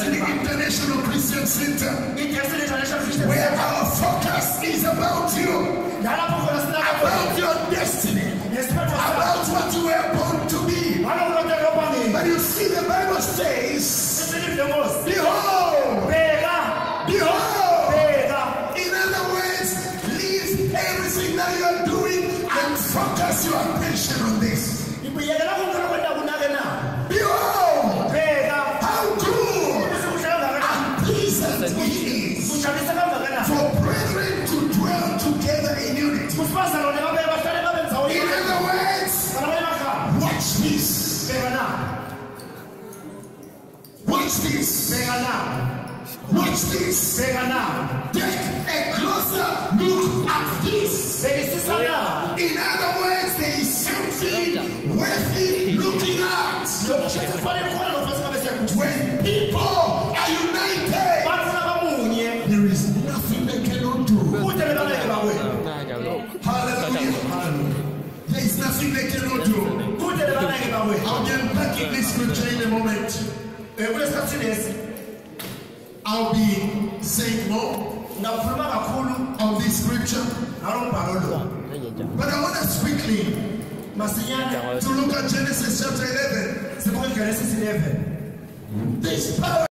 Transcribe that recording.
the International Christian Center, where our focus is about you, about your destiny, about what you were born to be. But you see, the Bible says, behold, behold. In other words, leave everything that you are doing and focus your attention on this. Behold, how good and pleasant it is for brethren to dwell together in unity. In other words, watch this. Watch this. Watch this. Take a closer look at this. In other words, there is something worthy looking at. When people are united, there is nothing they cannot do. Hallelujah. There is nothing they cannot do. I'll be unpacking this scripture in a moment. I'll be saying more of this scripture. But I want us quickly to look at Genesis chapter 11. There's power.